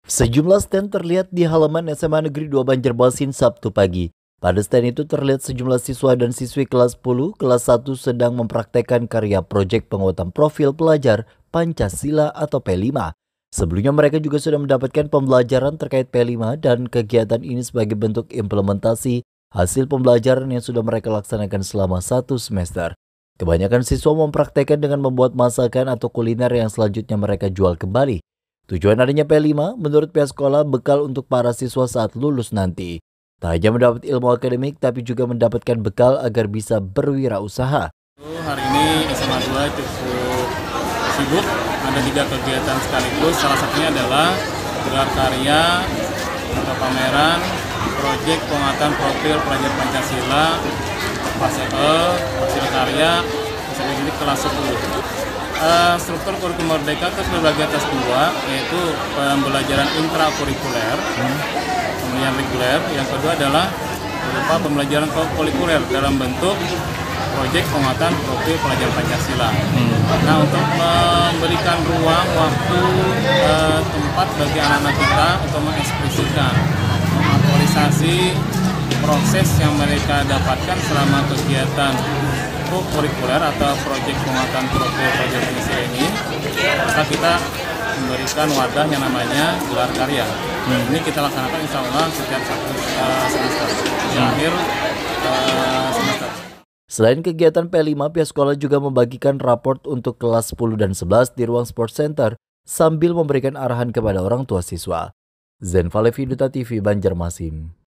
Sejumlah stand terlihat di halaman SMA Negeri 2 Banjarmasin Sabtu pagi. Pada stand itu terlihat sejumlah siswa dan siswi kelas 10, kelas 1 sedang mempraktekkan karya proyek penguatan profil pelajar Pancasila atau P5. Sebelumnya mereka juga sudah mendapatkan pembelajaran terkait P5 dan kegiatan ini sebagai bentuk implementasi hasil pembelajaran yang sudah mereka laksanakan selama 1 semester. Kebanyakan siswa mempraktekkan dengan membuat masakan atau kuliner yang selanjutnya mereka jual kembali. Tujuan adanya P5 menurut pihak sekolah bekal untuk para siswa saat lulus nanti. Tak hanya mendapat ilmu akademik tapi juga mendapatkan bekal agar bisa berwirausaha. Hari ini SMA 2 cukup sibuk, ada 3 kegiatan sekaligus. Salah satunya adalah gelar karya atau pameran proyek penguatan profil pelajar Pancasila fase E, hasil karya sampai ini kelas 10. Struktur kurikulum Merdeka terbagi atas 2, yaitu pembelajaran intrakurikuler, kemudian reguler. Yang kedua adalah berupa pembelajaran kurikuler dalam bentuk proyek penguatan profil pelajar Pancasila. Nah, untuk memberikan ruang, waktu, tempat bagi anak-anak kita untuk mengekspresikan, mengaktualisasi proses yang mereka dapatkan selama kegiatan kurikuler atau proyek penguatan profil pelajar Pancasila ini, maka kita memberikan wadah yang namanya gelar karya. Ini kita laksanakan insya Allah setiap semester, di akhir semester. Selain kegiatan P5, pihak sekolah juga membagikan raport untuk kelas 10 dan 11 di ruang Sports Center sambil memberikan arahan kepada orang tua siswa. Zen Valevi, Duta TV, Banjarmasin.